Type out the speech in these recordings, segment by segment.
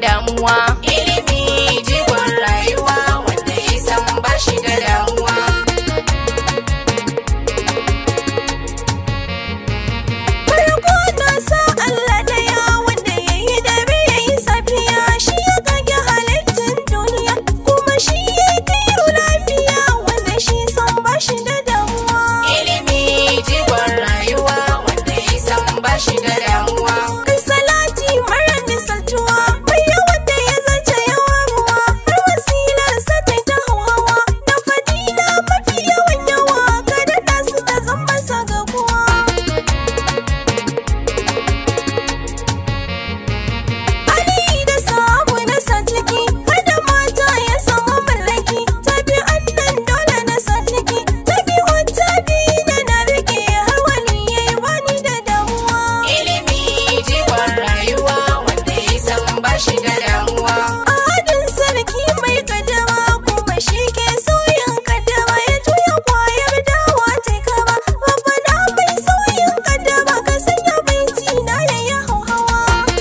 damuwa. Ilimi jigon rayuwa wanda ya san ba shi da damuwa. Farko na sa Allah daya wanda ya yi dare ya yi safiya, shi ya kage halittar duniya kuma shi ya yi kayo lafiya wanda shi san ba shi da damuwa. Ilimi jigon rayuwa wanda ya san ba shi da damuwa. Kai salati mara misaltuwa mai yawan da ya zace yawa ruwa, har wasilarsa ta ta hawa na fadila mafi yawan yawa, ka daɗa su ta zama sagaguwa. Ali da samu na satiki, kada mata ya samu mallaki, tabi annan dole na satiki, tabi wata biyu na rike har wani ya yi bani da damuwa. Ilimi jigon rayuwa wanda ya san ba shi da damuwa. Adin sarki mai kadama kuma shi ke sauyin kadama, ya juya kwayar dawa ta kama, babbana mai sauyin kadama ka sanya baiti na yayi hauhawa.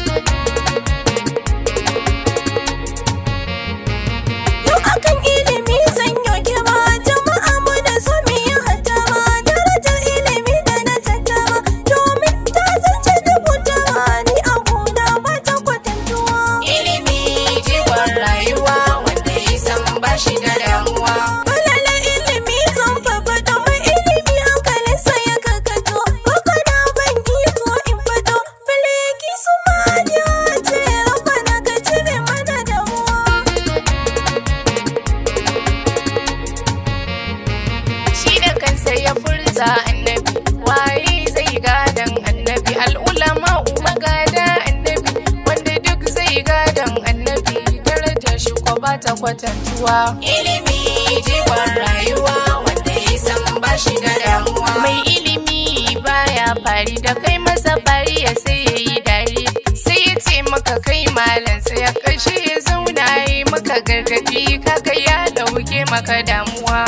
Yau akan ilimi zan yoke ba jama'a mu da so mu yi hatama, darajar ilimi da na tattama domin ta zance dubutama, ni abuna ba ta kwatantuwa. Ilimi jigon rayuwa wanda ya san ba shi da damuwa. Falala ilimi zan faɗo mai ilimi hankalinsa ya karkato, ko kana ban iko in faɗo falaki su maniya ce rabbana ka cire mana damuwa. Shi da kansa ya furta annabi, waye zai gadan annabi, al'ulama magada annabi, wanda duk zai gadan annabi, darajar shi ko ba ta kwatantuwa. Ilimi jigon rayuwa wanda ya san ba shi da damuwa. Mai ilimi baya fari da kai masa fari ya sai ya yi dare, sai ya ce maka kai malam, sai ya ƙarshe ya zauna ya yi maka gargaɗi, kaga ya dauke maka damuwa.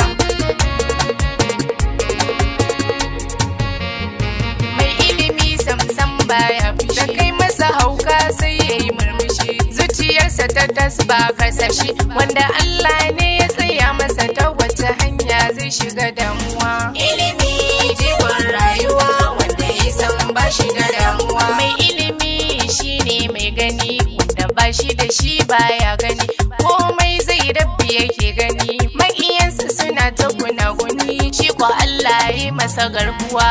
Mai ilimi samsam baya fushi, da kai masa hauka sai ya yi murmushi, zuciyarsa ta tasba karsashi, wanda Allah ne ya tsaya masa ta wace hanya zai shiga damuwa. Ilimi jigon rayuwa wanda ya san ba shi da damuwa. Mai ilimi shine mai gani wanda ba shi da shi baya gani, komai zai rabbi yake gani, maƙiyansa suna ta gunaguni, shi ko Allah ya yi masa garkuwa.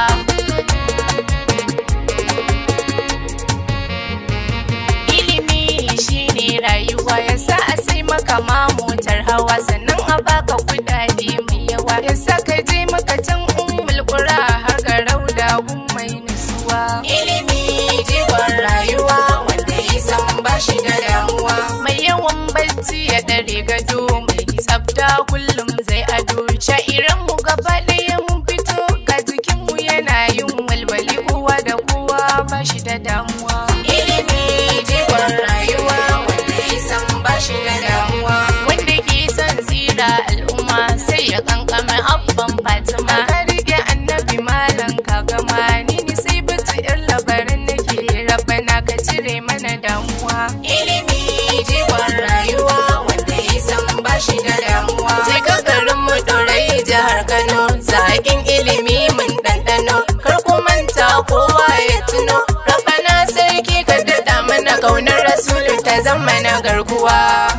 Ilimi shine rayuwa, ya sa a sai maka ma motar hawa, sannan a baka kudade mai yawa, ya sa ka je maka can ummul qura har ga rauda gun mai nutsuwa. Ilimi jigon rayuwa wanda ya san ba shi da damuwa. Mai yawan bacci ya dare gado, mai tsafta kullum zai ado, sha'iran mu gaba ɗaya mun fito, ga jikin mu yana yin walwali, kowa da kowa ba shi da damuwa. Ilimi jigon rayuwa wanda ya san ba shi da damuwa. Wanda ke son tsira al'umma sai ya kankame abban Fatima, ka rike annabi malam ka gama, ni sai bata yar labarin nake, rabbana ka cire mana damuwa. Ilimi jigon rayuwa wanda ya san ba shi da damuwa. Je ka garin mu Dorai jihar Kano, zaƙin ilimi mun ɗanɗano, kar ku manta kowa ya tuno, rabbana sarki ka daɗa mana ƙaunar rasulu ta zama na garkuwa.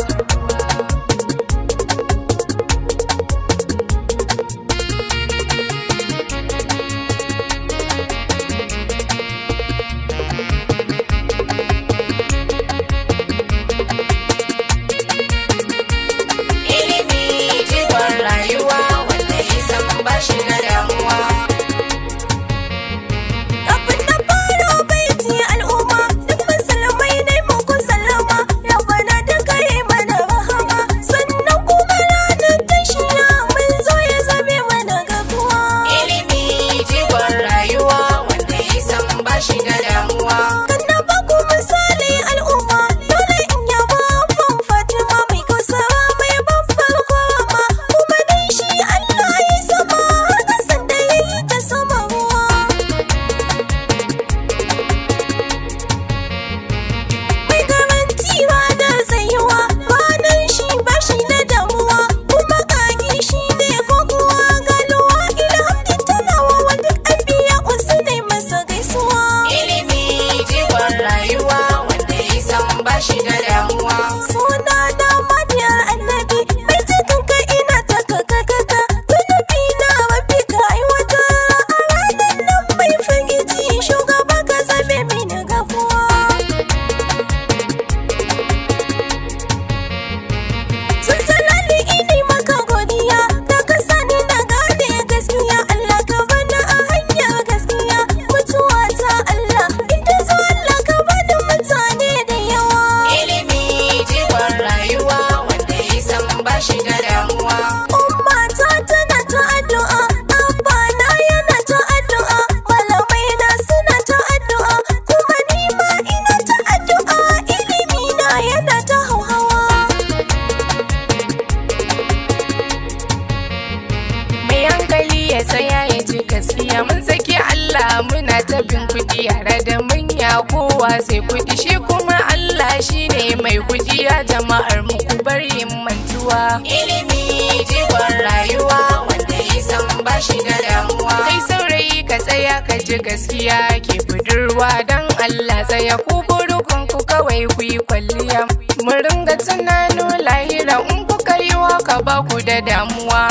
Ilimi jigon rayuwa wanda ya san ba shi da damuwa. Kafin na faro baiti al'umma, duk musulmai ne muku sallama, rabbana duka yi yana ta hauhawa. Mai hankali ya tsaya ya ji gaskiya, mun saki Allah muna ta bin kuɗi, yara da manya kowa sai kuɗi, shi kuma Allah shine mai kuɗi. Ya jama'ar mu ku bar yin mantuwa, ilimi jigon rayuwa wanda ya san ba shi da damuwa. Kai saurayi ka tsaya ka ji gaskiya, ke budurwa dan Allah tsaya ku burukun ku kawai ku yi kwalliya, mu ringa tunanin lahira in kuka yi waka ba ku da damuwa.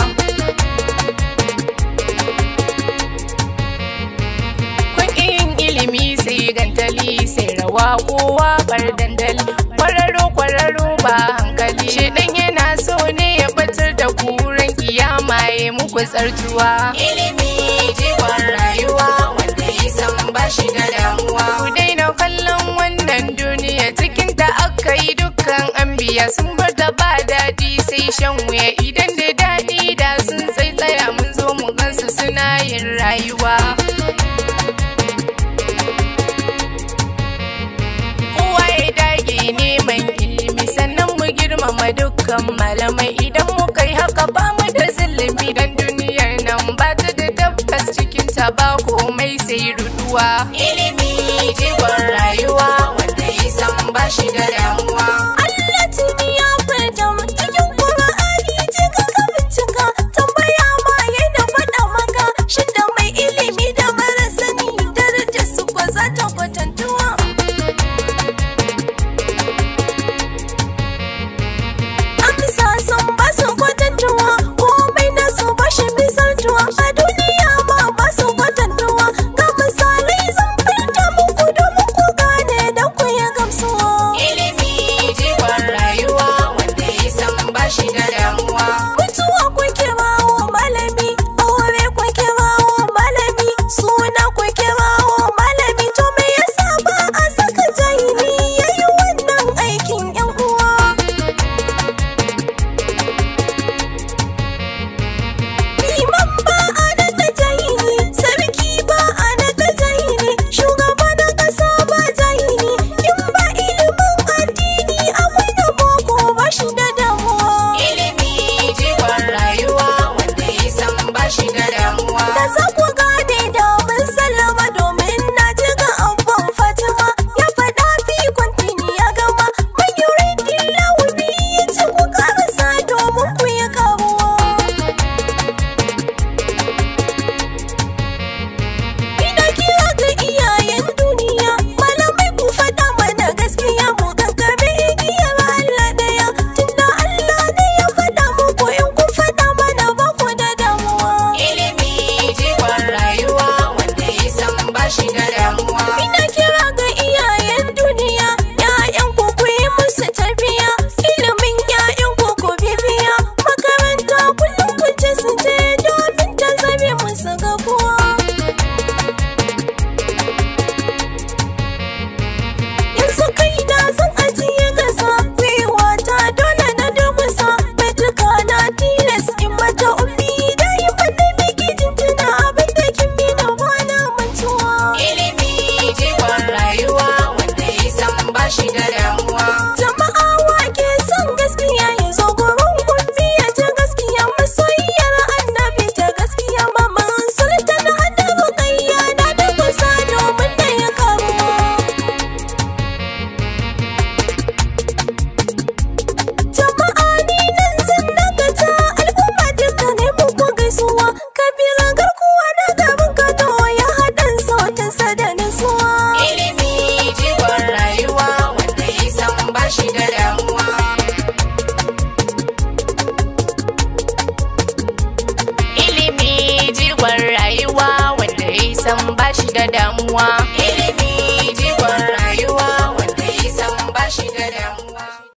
Ilimi sai gantali sai rawa kowa bar dandali, kwararo ba hankali, shedan yana so ne ya batar da kuran kiyama ya muku tsartuwa. Ilimi jigon rayuwa wanda ya san ba shi da damuwa. Ku daina kallon wannan duniya, cikin ta aka yi dukkan anbiya, sun bar da ba daɗi sai shan wuya, idan da daɗi da sun tsaya mun zo mu gansu suna yin rayuwa. Neman ilimi sannan mu girmama dukkan malamai, idan muka yi haka ba mu da zulumi, dan duniyar nan ba ta da tabbas, cikin ta ba komai sai ruduwa. Ilimi jigon rayuwa wanda ya san ba shi da damuwa. Allah tuni ya furta mu cikin Qur'ani, jika ka bincika tambaya ma yana faɗa maka, shin da mai ilimi da mara sani darajar su ba za ta kwatantuwa. Sun ba su kwatantuwa, komai nasu ba shi misaltuwa, a duniya ma ba su kwatantuwa, ga misalai zan furta muku domin ku gane da ku ya gamsuwa. Ilimi jigon rayuwa wanda ya san ba shi da damuwa. Mutuwa kuke bawo malami, aure kuke bawo malami, suna kuke bawo malami, to me yasa ba a saka jahili yayi wannan aikin yan uwa? Liman ba a naɗa jahili, sarki ba a naɗa jahili, shugaba na ƙasa ba jahili, in ba ilimin addini akwai na boko ba shi da damuwa. Ilimi jigon rayuwa wanda ya san ba shi da damuwa. Da za ku gane da mun sallama, domin na ji ga abban Fatima ya faɗa fi kwantini ya gama, man yuridin lawubi ya ce ku karasa domin ku yi karuwa. Ina kira ga iyayen duniya, malamai ku faɗa mana gaskiya, mu kankame igiyar Allah ɗaya, tunda Allah ne ya faɗa muku, in ku faɗa mana ba ku da damuwa. Ilimi jigon rayuwa wanda ya san ba shi da damuwa. Ina kira ga iyayen duniya, ‘ya'yan ku ku yi musu tarbiya, ilimin ‘ya'yan ku ku bibiya, makaranta kullum ku ce su je domin ta zame musu gabuwa. Yanzu kai da zan ajiye gasa, gwiwata dole na durkusa, mai tuka na tilas in mata ummi da yi wanda miki jinjina, abin da kin bi na bana mantuwa. Ilimi jigon rayuwa wanda ya san ba shi da damuwa. Jama'a wake son gaskiya ya zo gurin gumbi ya ji gaskiya, masoyiyar annabi ta gaskiya, maman sultan hada rukayya na da kusa domin da ya karuwa. Jama'a ni nan zan dakata, al'umma duka ne muku gaisuwa, kabira garkuwa na gaban Kano ya haɗin sautinsa da nutsuwa. Ilimi jigon rayuwa wanda ya san ba shi da damuwa. Ilimi jigon rayuwa wanda ya san ba shi da damuwa.